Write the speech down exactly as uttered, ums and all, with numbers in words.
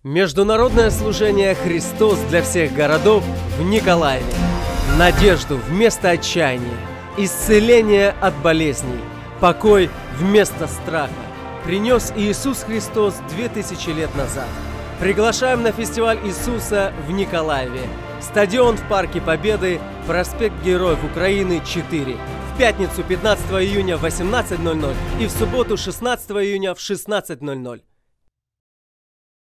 Международное служение «Христос для всех городов» в Николаеве. Надежду вместо отчаяния, исцеление от болезней, покой вместо страха принес Иисус Христос две тысячи лет назад. Приглашаем на фестиваль Иисуса в Николаеве. Стадион в Парке Победы, проспект Героев Украины, четыре. В пятницу пятнадцатого июня в восемнадцать ноль ноль и в субботу шестнадцатого июня в шестнадцать ноль ноль.